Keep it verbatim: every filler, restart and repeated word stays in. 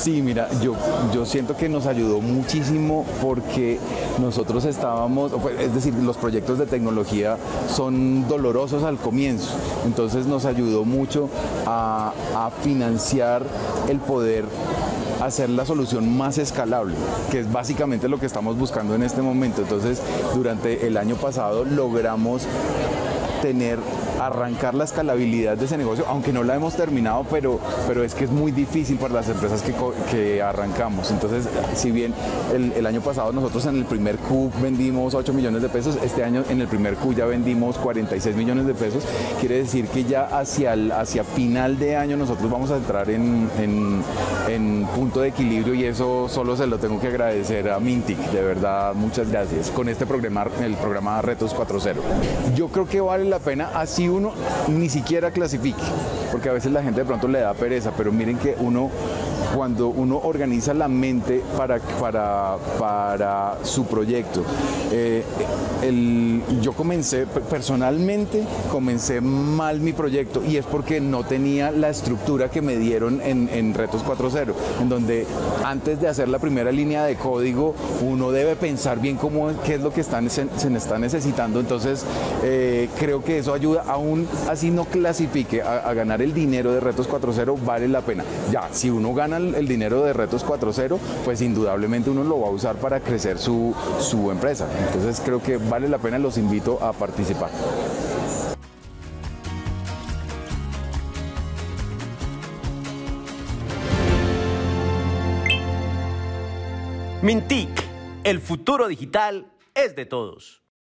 Sí, mira, yo, yo siento que nos ayudó muchísimo porque nosotros estábamos, es decir, los proyectos de tecnología son dolorosos al comienzo, entonces nos ayudó mucho a, a financiar el poder hacer la solución más escalable, que es básicamente lo que estamos buscando en este momento. Entonces, durante el año pasado logramos tener, arrancar la escalabilidad de ese negocio, aunque no la hemos terminado, pero, pero es que es muy difícil para las empresas que, que arrancamos. Entonces, si bien el, el año pasado nosotros en el primer Q vendimos ocho millones de pesos, este año en el primer Q ya vendimos cuarenta y seis millones de pesos, quiere decir que ya hacia, el, hacia final de año nosotros vamos a entrar en, en, en punto de equilibrio, y eso solo se lo tengo que agradecer a Mintic, de verdad, muchas gracias, con este programa, el programa Retos cuatro punto cero. Yo creo que vale la pena, así uno ni siquiera clasifique, porque a veces la gente de pronto le da pereza, pero miren que uno, cuando uno organiza la mente para, para, para su proyecto, eh, el, yo comencé, personalmente comencé mal mi proyecto, y es porque no tenía la estructura que me dieron en, en Retos cuatro punto cero, en donde antes de hacer la primera línea de código, uno debe pensar bien cómo, qué es lo que están, se, se está necesitando. Entonces, eh, creo que eso ayuda, aún así no clasifique a, a ganar el dinero de Retos cuatro punto cero, vale la pena. Ya, si uno gana el, el dinero de Retos cuatro punto cero, pues indudablemente uno lo va a usar para crecer su, su empresa. Entonces, creo que vale la pena, los invito a participar. Mintic, el futuro digital es de todos.